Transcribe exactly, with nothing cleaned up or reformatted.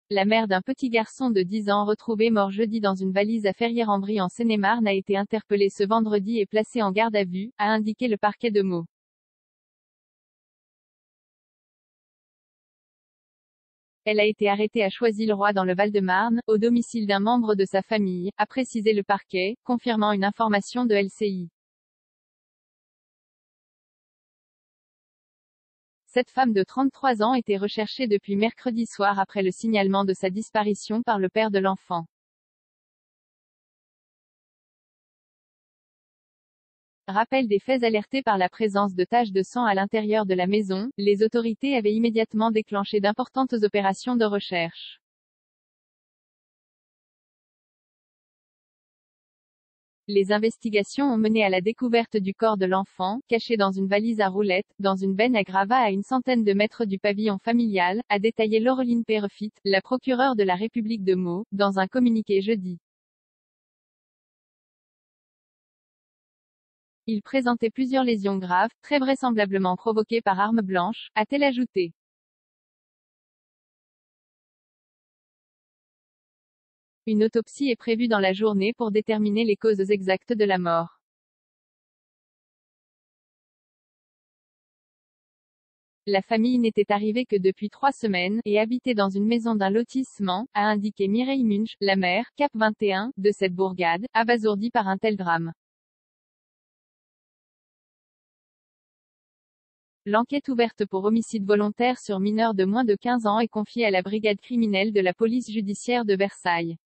La mère d'un petit garçon de dix ans retrouvé mort jeudi dans une valise à Ferrières-en-Brie en Seine-et-Marne a été interpellée ce vendredi et placée en garde à vue, a indiqué le parquet de Meaux. Elle a été arrêtée à Choisy-le-Roi dans le Val-de-Marne, au domicile d'un membre de sa famille, a précisé le parquet, confirmant une information de L C I. Cette femme de trente-trois ans était recherchée depuis mercredi soir après le signalement de sa disparition par le père de l'enfant. Rappel des faits alertés par la présence de taches de sang à l'intérieur de la maison, les autorités avaient immédiatement déclenché d'importantes opérations de recherche. Les investigations ont mené à la découverte du corps de l'enfant, caché dans une valise à roulettes, dans une benne à gravats à une centaine de mètres du pavillon familial, a détaillé Laureline Pérefitte, la procureure de la République de Meaux, dans un communiqué jeudi. Il présentait plusieurs lésions graves, très vraisemblablement provoquées par arme blanche, a-t-elle ajouté. Une autopsie est prévue dans la journée pour déterminer les causes exactes de la mort. La famille n'était arrivée que depuis trois semaines, et habitait dans une maison d'un lotissement, a indiqué Mireille Munch, la maire, Cap vingt et un, de cette bourgade, abasourdie par un tel drame. L'enquête ouverte pour homicide volontaire sur mineur de moins de quinze ans est confiée à la brigade criminelle de la police judiciaire de Versailles.